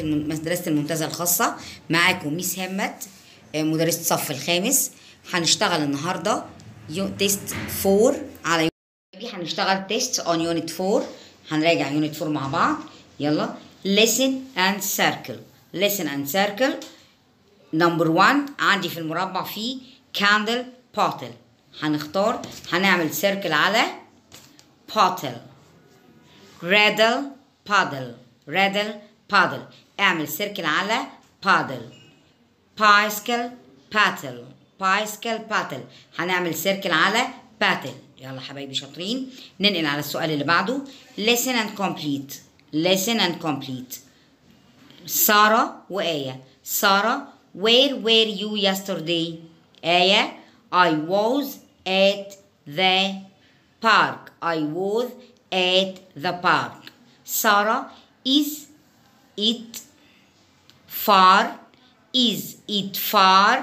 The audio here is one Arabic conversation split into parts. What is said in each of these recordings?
مدرسة المنتزه الخاصة. معاكم ميس همت مدرسة الصف الخامس. هنشتغل النهاردة تيست 4 على هنشتغل تيست on unit 4. هنراجع unit 4 مع بعض. يلا listen and circle. listen and circle. number 1 عندي في المربع فيه candle bottle. هنعمل circle على bottle. rattle paddle. rattle paddle. اعمل circle على paddle. bicycle paddle. bicycle paddle. هنعمل circle على paddle. يلا حبايبي شاطرين. ننقل على السؤال اللي بعده. listen and complete. listen and complete. سارة وآية. سارة where were you yesterday؟ آية I was at the park. I was at the park. Sarah is it far? Is it far?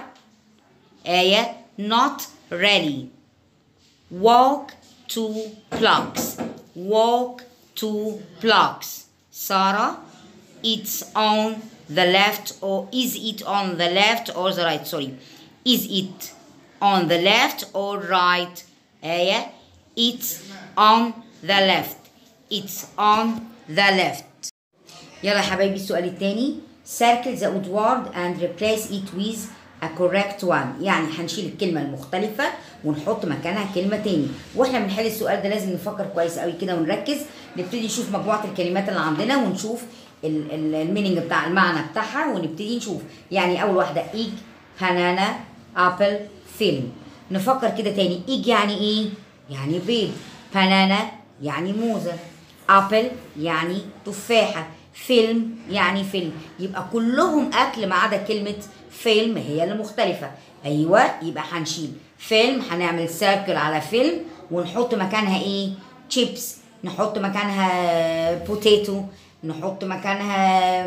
آية not really. Walk 2 blocks. Walk 2 blocks. Sarah it's on the left, or is it on the left or the right? Sorry. Is it on the left or right? آية it's on the left. It's on the left. يلا يا حبايبي السؤال التاني. circle the odd word and replace it with a correct one. يعني هنشيل الكلمة المختلفة ونحط مكانها كلمة تاني. واحنا بنحل السؤال ده لازم نفكر كويس قوي كده ونركز. نبتدي نشوف مجموعة الكلمات اللي عندنا ونشوف المينينج بتاع المعنى بتاعها، ونبتدي نشوف. يعني أول واحدة إيج، بانانا، أبل، فيلم. نفكر كده تاني. إيج يعني إيه؟ يعني بيض. بانانا يعني موزة. أبل يعني تفاحة. فيلم يعني فيلم. يبقى كلهم أكل ما عدا كلمة فيلم هي اللي مختلفة. أيوة، يبقى هنشيل فيلم، هنعمل سيركل على فيلم ونحط مكانها إيه؟ تشيبس. نحط مكانها بوتيتو. نحط مكانها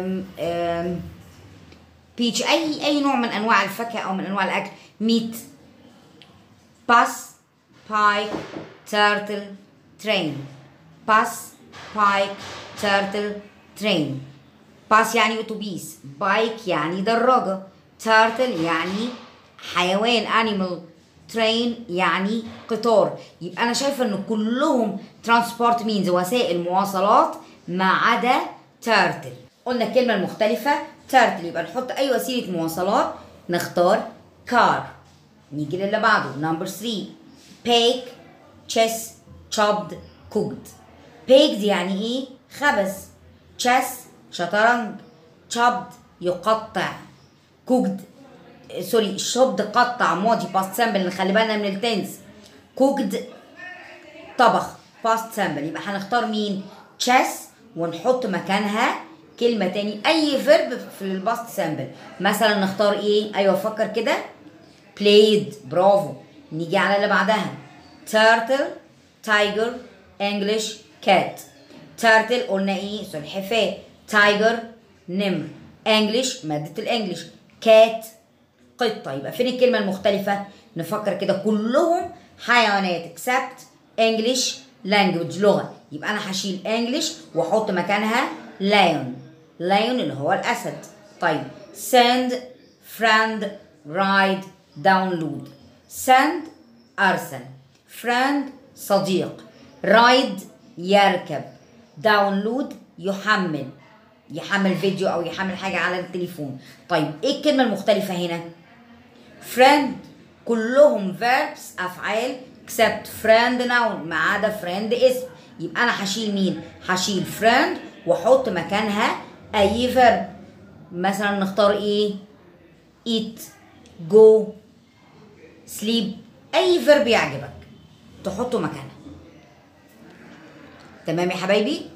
بيتش. أي نوع من أنواع الفاكهة أو من أنواع الأكل. ميت. باس، بايك، تيرتل، ترين. باس، بايك، تيرتل، ترين. باس يعني أتوبيس. بايك يعني دراجة. تيرتل يعني حيوان animal. ترين يعني قطار. يبقى أنا شايفة إن كلهم transport means وسائل مواصلات ما عدا تيرتل. قلنا الكلمة المختلفة تيرتل، يبقى نحط أي وسيلة مواصلات. نختار كار. نيجي للي بعده. نمبر 3 bake, chess, chopped, cooked. baked يعني إيه؟ خبز. chess شطرنج. chopped يقطع. cooked سوري شوبد قطع ماضي باست سامبل. نخلي بالنا من التنس. cooked طبخ باست سامبل. يبقى هنختار مين؟ chess ونحط مكانها كلمة تاني أي فيرب في الباست سامبل. مثلا نختار إيه؟ أيوة فكر كده. played. برافو. نيجي على اللي بعدها. turtle, tiger, English, cat. turtle قلنا إيه؟ سلحفاة. tiger نمر. English مادة الإنجليش. cat قطة. يبقى فين الكلمة المختلفة؟ نفكر كده. كلهم حيوانات except English language لغة. يبقى أنا هشيل English وأحط مكانها lion. lion اللي هو الأسد. طيب send, friend, ride, download. send أرسل. friend صديق. ride يركب. download يحمل فيديو أو يحمل حاجة على التليفون. طيب إيه الكلمة المختلفة هنا؟ friend كلهم verbs أفعال except friend noun ما عدا friend اسم. يبقى أنا هشيل مين؟ هشيل friend وأحط مكانها أي verb. مثلا نختار إيه؟ eat, go, sleep. أي verb يعجبك تحطه مكانها. تمام يا حبايبي؟